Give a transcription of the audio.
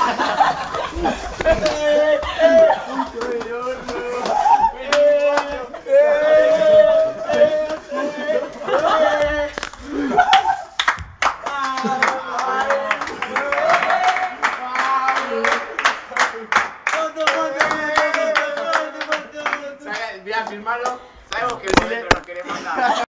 Voy a firmarlo. Sabemos que el boleto nos quiere mandar.